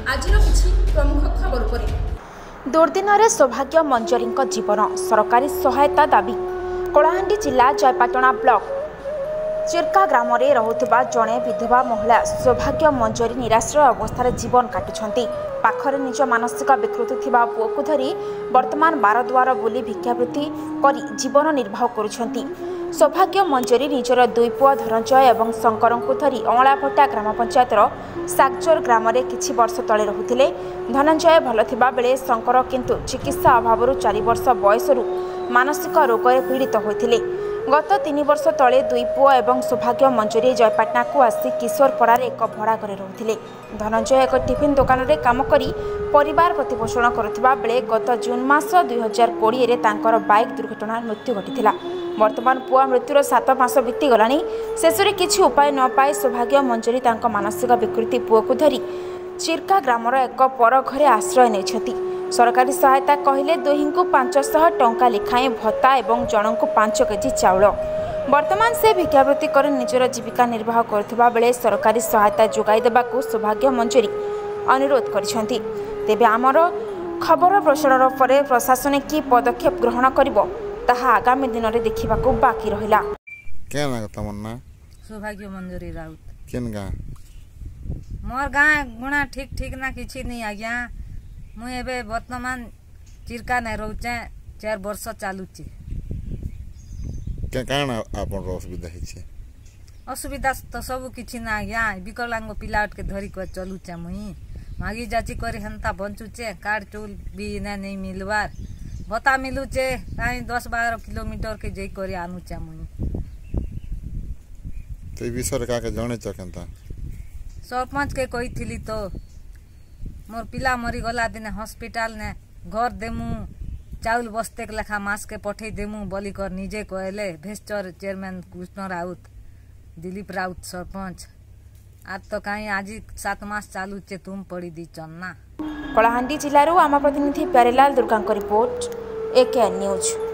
आज किसी प्रमुख खबर पर दुर्दिन सौभाग्य मंजरी जीवन सरकारी सहायता दाबी। कलाहांडी जिला जयपाटना ब्लॉक चिरका ग्राम में रहुथिबा जड़े विधवा महिला सौभाग्य मंजरी निराश्रय अवस्था जीवन काटुछंती। पाखरे निज मानसिक विकृति थिबा पुओ को धरी वर्तमान बारद्वार बुली भिक्षावृत्ति करी जीवन निर्वाह करुछंती। सौभाग्य मंजरी निजर दुई पुआ धनंजय और शंकर को धरी अँलाभट्टा ग्राम पंचायतर सागचोर ग्राम में किछि वर्ष तले रहुथिले। धनंजय भल थिबा बेले शंकर किंतु चिकित्सा अभाव 4 वर्ष बयसरू मानसिक रोगरे पीड़ित होइथिले। गत 3 वर्ष तले दुई पुआ और सौभाग्य मंजरी जयपाटना को आसी किशोरपड़ार एक भड़ा घरे रहुथिले। धनंजय एक टिफिन दुकान में काम करी परिवार प्रतिपोषण करुथिबा बेले गत जून मास 2020 रे तांकर बाइक दुर्घटना मृत्यु घटिथिला। वर्तमान पुआ मृत्युर 7 मास बीतीगलानी। शेष में किसी उपाय न पाई सौभाग्य मंजरी तांको मानसिक विकृति पुओ को धरी चिरका ग्रामर एक पर घरे आश्रय नेछथि। सरकारी सहायता कहले दुहिं को 500 टंका लिखाएं भत्ता और जन को 5 केजी चाउल। वर्तमान से भिक्षावृत्ति कर निजर जीविका निर्वाह करथिबा बेले सरकारी सहायता जोगाई देबाकू सौभाग्य मंजरी अनुरोध करिसेंती। तेबे आमर खबर प्रसारण पर प्रशासन की पदक्षेप ग्रहण करिवो ताहा आगामी दिन में देखा बाकी रहा। क्या ना तमन्ना सौभाग्य मंजरी राउत केन गाँ मोर गाँ गुणा ठीक ठीक ना किसी नहीं आज्ञा। मुझे वर्तमान चिरका नहीं रोचे 4 वर्ष चलुचे। क्या कारण आपन असुविधा है? असुविधा तो सब किसी ना आज्ञा। विकलांग पिलाट के धरी कर चलुचे। मुई मागी जाची करी हंता बंचुचे। कार्ड चूल भी नहीं मिलवार भत्ता मिलुचे। कहीं 10-12 किलोमीटर के जई करी आनुचे। मुई तो विषय का के जाने चकंता सरपंच के कही थी तो मोर पिला मरी गला दिने हॉस्पिटल ने घर देमु चाउल बस्ते के लेखा मास के पठे देमु बोली कर निजे कहले। भेस्टर चेयरमैन कृष्ण राउत दिलीप राउत सरपंच आज तो कहीं आज 7 मास चालू चे तुम पड़ी दी चन्ना। कलाहांडी जिलूर आम प्रतिनिधि Pyarelal Durga report AK news.